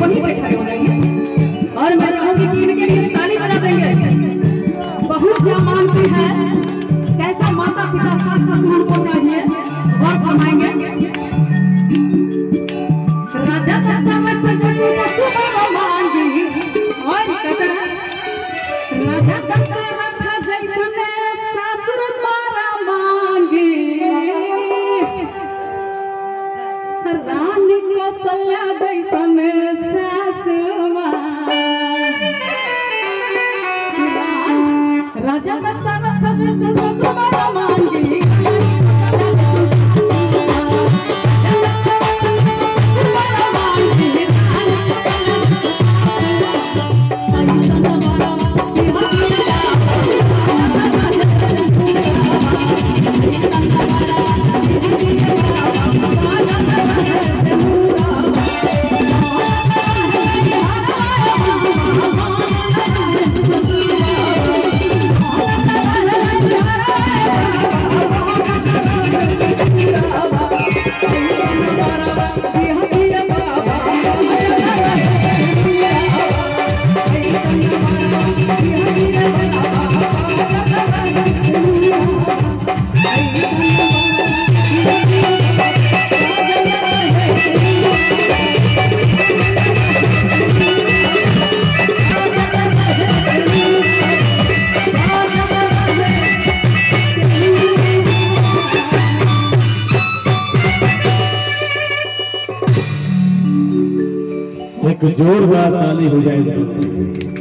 वही पे खड़े हो जाएंगे और मैं चाहूंगी कि इनके लिए ताली बजा देंगे। बहुत क्या मानती है, कैसा माता पिता सास ससुर को चाहिए वर फरमाएंगे। राजा दशरथ जसु सुबर मांगी और कहते हैं राजा दशरथ जैसने ससुर द्वारा मांगी, रानी कौशल्या जैसने सास राजा दशरथ जैसने ससुर मांगी। एक जोरदार ताली हो जाए।